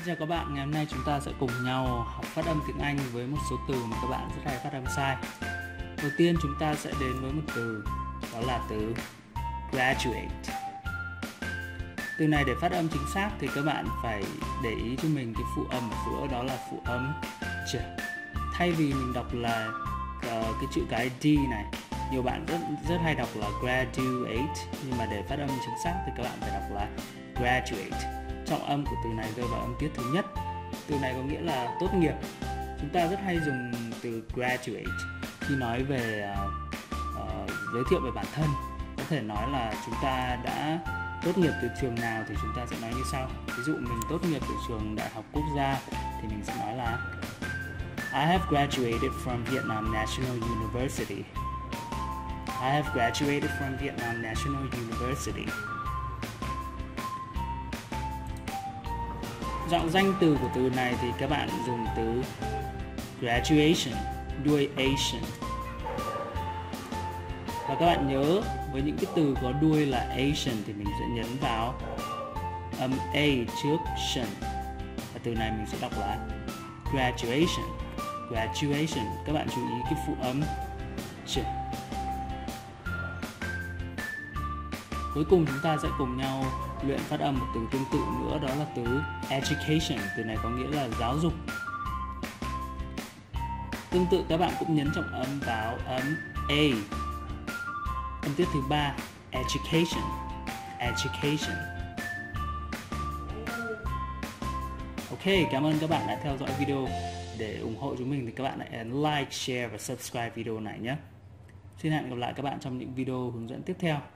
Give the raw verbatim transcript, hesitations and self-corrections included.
chào các bạn, ngày hôm nay chúng ta sẽ cùng nhau học phát âm tiếng Anh với một số từ mà các bạn rất hay phát âm sai. Đầu tiên chúng ta sẽ đến với một từ, đó là từ graduate. Từ này để phát âm chính xác thì các bạn phải để ý cho mình cái phụ âm ở giữa, đó là phụ âm ch. Thay vì mình đọc là uh, cái chữ cái D này, nhiều bạn rất rất hay đọc là graduate, nhưng mà để phát âm chính xác thì các bạn phải đọc là graduate. Trọng âm của từ này rơi vào âm tiết thứ nhất. Từ này có nghĩa là tốt nghiệp. Chúng ta rất hay dùng từ graduate khi nói về uh, uh, giới thiệu về bản thân. Có thể nói là chúng ta đã tốt nghiệp từ trường nào thì chúng ta sẽ nói như sau. Ví dụ mình tốt nghiệp từ trường Đại học Quốc gia thì mình sẽ nói là I have graduated from Vietnam National University. I have graduated from Vietnam National University. Giọng danh từ của từ này thì các bạn dùng từ graduation, đuôi Asian. Và các bạn nhớ với những cái từ có đuôi là Asian thì mình sẽ nhấn vào âm A trước tion. Và từ này mình sẽ đọc là graduation, graduation. Các bạn chú ý cái phụ âm ch. Cuối cùng chúng ta sẽ cùng nhau luyện phát âm một từ tương tự nữa, đó là từ education. Từ này có nghĩa là giáo dục. Tương tự các bạn cũng nhấn trọng âm vào âm A. Âm tiết thứ ba, education, education. Ok, cảm ơn các bạn đã theo dõi video. Để ủng hộ chúng mình thì các bạn hãy ấn like, share và subscribe video này nhé. Xin hẹn gặp lại các bạn trong những video hướng dẫn tiếp theo.